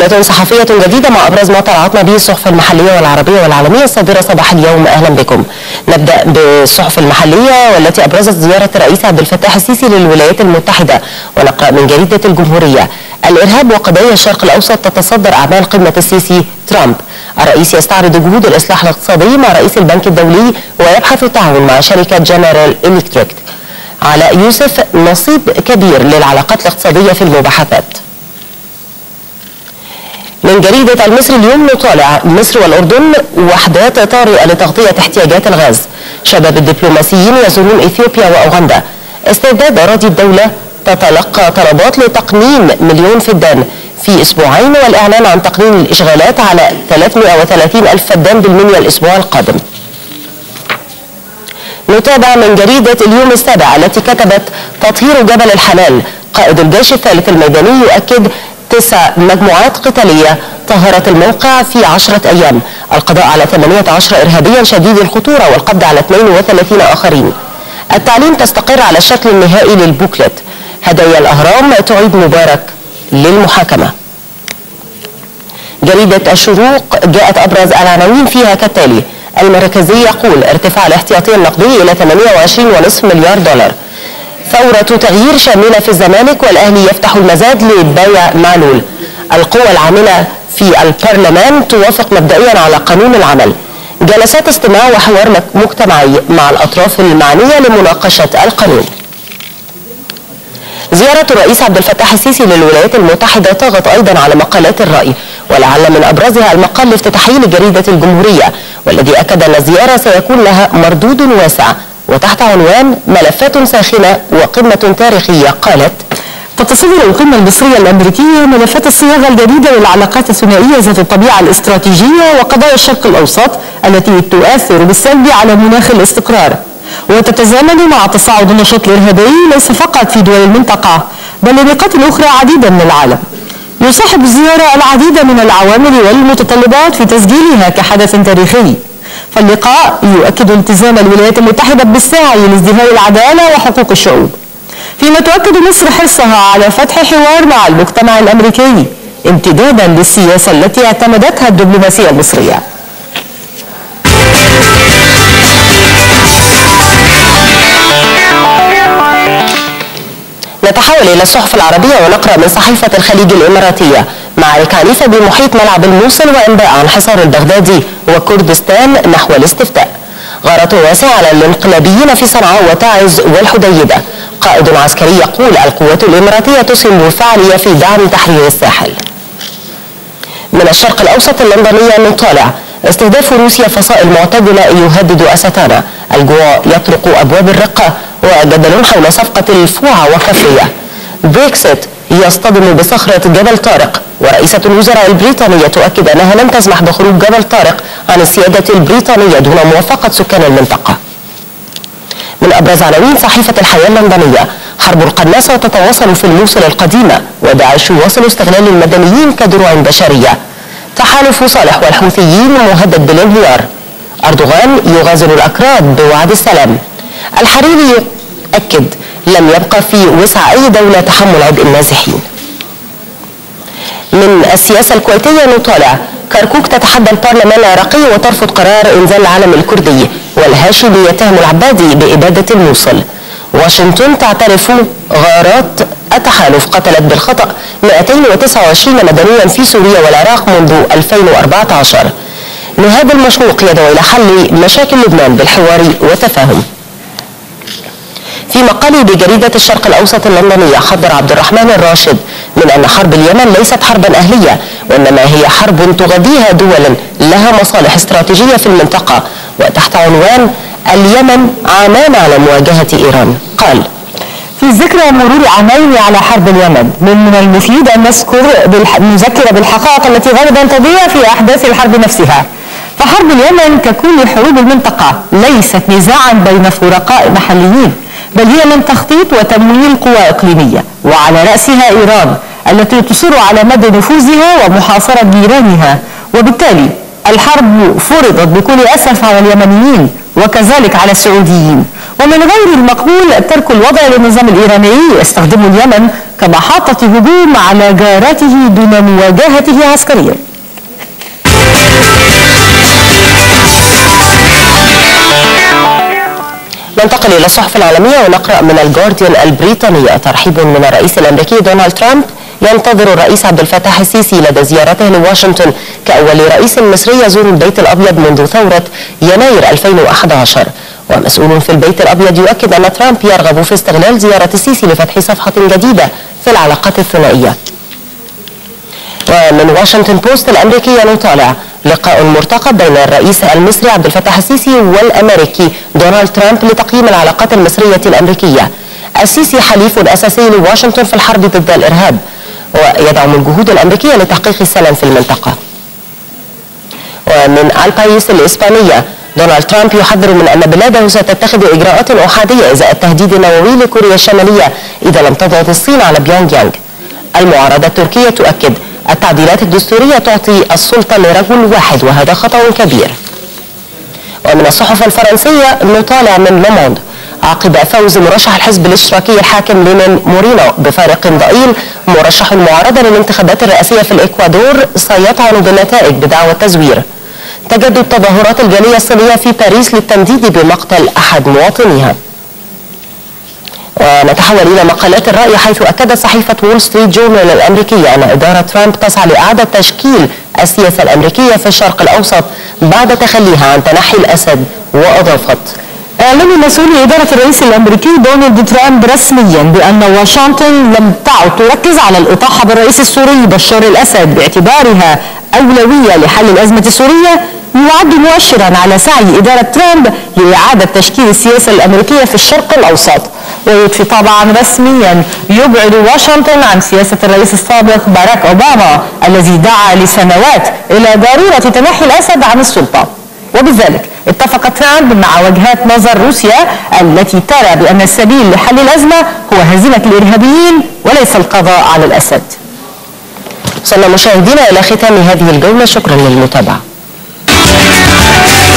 جولة صحفية جديدة مع أبرز ما طلعتنا به الصحف المحلية والعربية والعالمية الصادرة صباح اليوم. أهلا بكم. نبدأ بالصحف المحلية والتي أبرزت زيارة الرئيس عبد الفتاح السيسي للولايات المتحدة، ونقرأ من جريدة الجمهورية: الإرهاب وقضايا الشرق الأوسط تتصدر أعمال قمة السيسي ترامب. الرئيس يستعرض جهود الإصلاح الاقتصادي مع رئيس البنك الدولي ويبحث التعاون مع شركة جنرال إلكتريك. علاء يوسف: نصيب كبير للعلاقات الاقتصادية في المباحثات. من جريدة المصري اليوم نطالع: مصر والأردن وحدات طارئة لتغطية احتياجات الغاز. شباب الدبلوماسيين يزورون إثيوبيا وأوغندا. استرداد أراضي الدولة تتلقى طلبات لتقنين 1,000,000 فدان في أسبوعين، والإعلان عن تقنين الإشغالات على 330,000 فدان بالمنيا الأسبوع القادم. نتابع من جريدة اليوم السابع التي كتبت: تطهير جبل الحلال. قائد الجيش الثالث الميداني يؤكد 9 مجموعات قتالية طهرت الموقع في 10 أيام. القضاء على 18 إرهابيا شديد الخطورة والقبض على 32 آخرين. التعليم تستقر على الشكل النهائي للبوكلت. هدايا الأهرام تعيد مبارك للمحاكمة. جريدة الشروق جاءت أبرز العناوين فيها كالتالي: المركزي يقول ارتفاع الاحتياطي النقدي إلى 28.5 مليار دولار. ثورة تغيير شاملة في الزمالك والأهلي يفتح المزاد لبيع معلول. القوى العاملة في البرلمان توافق مبدئيا على قانون العمل. جلسات استماع وحوار مجتمعي مع الأطراف المعنية لمناقشة القانون. زيارة الرئيس عبد الفتاح السيسي للولايات المتحدة طغت أيضا على مقالات الرأي، ولعل من أبرزها المقال الافتتاحي لجريدة الجمهورية، والذي أكد أن الزيارة سيكون لها مردود واسع، وتحت عنوان ملفات ساخنة وقمة تاريخية قالت: تتصدر القمة المصرية الأمريكية ملفات الصياغة الجديدة للعلاقات الثنائية ذات الطبيعة الاستراتيجية وقضايا الشرق الأوسط التي تؤثر بالسلب على مناخ الاستقرار، وتتزامن مع تصاعد النشاط الإرهابي ليس فقط في دول المنطقة بل لنقاط أخرى عديدة من العالم. يصاحب الزيارة العديد من العوامل والمتطلبات في تسجيلها كحدث تاريخي. فاللقاء يؤكد التزام الولايات المتحدة بالسعي لازدهار العدالة وحقوق الشعوب، فيما تؤكد مصر حرصها على فتح حوار مع المجتمع الأمريكي امتدادا للسياسة التي اعتمدتها الدبلوماسية المصرية. نتحول إلى الصحف العربية ونقرأ من صحيفة الخليج الإماراتية: معارك عنيفة بمحيط ملعب الموصل وإنباء عن حصار البغدادي وكردستان نحو الاستفتاء. غارة واسعة على الانقلابيين في صنعاء وتعز والحديدة. قائد عسكري يقول: القوات الإماراتية تسهم بفعالية في دعم تحرير الساحل. من الشرق الأوسط اللندنية نطالع: استهداف روسيا فصائل معتدلة يهدد أستانا. الجوع يطرق أبواب الرقة، وجدل حول صفقة الفوعة وكفية. بريكسيت يصطدم بصخرة جبل طارق، ورئيسة الوزراء البريطانية تؤكد أنها لن تسمح بخروج جبل طارق عن السيادة البريطانية دون موافقة سكان المنطقة. من أبرز عناوين صحيفة الحياة اللندنية: حرب القناصة تتواصل في الموصل القديمة، وداعش يواصل استغلال المدنيين كدروع بشرية. تحالف صالح والحوثيين مهدد بالانهيار. أردوغان يغازل الأكراد بوعد السلام. الحريري يؤكد: لم يبقى في وسع أي دولة تحمل عبء النازحين. من السياسة الكويتية نطالع: كركوك تتحدى البرلمان العراقي وترفض قرار إنزال العلم الكردي، والهاشمي يتهم العبادي بإبادة الموصل. واشنطن تعترف غارات التحالف قتلت بالخطأ 229 مدنيا في سوريا والعراق منذ 2014. نهاد المشروق يدعو إلى حل مشاكل لبنان بالحوار والتفاهم. في مقال بجريدة الشرق الأوسط اللندنية حذر عبد الرحمن الراشد من أن حرب اليمن ليست حربا أهلية، وإنما هي حرب تغذيها دول لها مصالح استراتيجية في المنطقة، وتحت عنوان اليمن عامان على مواجهة إيران. قال: في ذكرى مرور عامين على حرب اليمن من المفيد أن نذكر بالحقائق التي غالبا تضيع في أحداث الحرب نفسها. فحرب اليمن ككل حروب المنطقة ليست نزاعا بين فرقاء محليين، بل هي من تخطيط وتمويل قوى إقليمية، وعلى رأسها إيران التي تصر على مدى نفوذها ومحاصرة جيرانها. وبالتالي الحرب فرضت بكل أسف على اليمنيين وكذلك على السعوديين، ومن غير المقبول ترك الوضع للنظام الإيراني يستخدم اليمن كمحطة هجوم على جاراته دون مواجهته عسكريا. ننتقل إلى الصحف العالمية ونقرأ من الجارديان البريطانية: ترحيب من الرئيس الأمريكي دونالد ترامب. ينتظر الرئيس عبد الفتاح السيسي لدى زيارته لواشنطن كأول رئيس مصري يزور البيت الأبيض منذ ثورة يناير 2011. ومسؤول في البيت الأبيض يؤكد أن ترامب يرغب في استغلال زيارة السيسي لفتح صفحة جديدة في العلاقات الثنائية. ومن واشنطن بوست الأمريكية نطالع: لقاء مرتقب بين الرئيس المصري عبد الفتاح السيسي والأمريكي دونالد ترامب لتقييم العلاقات المصرية الأمريكية. السيسي حليف أساسي لواشنطن في الحرب ضد الإرهاب، ويدعم الجهود الأمريكية لتحقيق السلام في المنطقة. ومن البايس الإسبانية: دونالد ترامب يحذر من أن بلاده ستتخذ إجراءات أحادية إزاء التهديد النووي لكوريا الشمالية إذا لم تضغط الصين على بيونغ يانغ. المعارضة التركية تؤكد: التعديلات الدستورية تعطي السلطة لرجل واحد وهذا خطأ كبير. ومن الصحف الفرنسية نطالع من لوموند: عقب فوز مرشح الحزب الاشتراكي الحاكم لينين مورينو بفارق ضئيل، مرشح المعارضة للانتخابات الرئاسية في الإكوادور سيطعن بالنتائج بدعوى التزوير. تجدد تظاهرات الجالية الصينية في باريس للتنديد بمقتل أحد مواطنيها. ونتحول إلى مقالات الرأي، حيث أكدت صحيفة وول ستريت جورنال الأمريكية أن إدارة ترامب تسعى لإعادة تشكيل السياسة الأمريكية في الشرق الأوسط بعد تخليها عن تنحي الأسد. وأضافت: أعلن مسؤولي إدارة الرئيس الأمريكي دونالد ترامب رسميا بأن واشنطن لم تعد تركز على الإطاحة بالرئيس السوري بشار الأسد باعتبارها أولوية لحل الأزمة السورية، يعد مؤشرا على سعي إدارة ترامب لإعادة تشكيل السياسة الأمريكية في الشرق الأوسط. ويضفي طبعا رسميا يبعد واشنطن عن سياسة الرئيس السابق باراك أوباما الذي دعا لسنوات إلى ضرورة تنحي الأسد عن السلطة. وبذلك اتفق ترامب مع وجهات نظر روسيا التي ترى بأن السبيل لحل الأزمة هو هزيمة الإرهابيين وليس القضاء على الأسد. وصلنا مشاهدينا إلى ختام هذه الجولة، شكرا للمتابعة.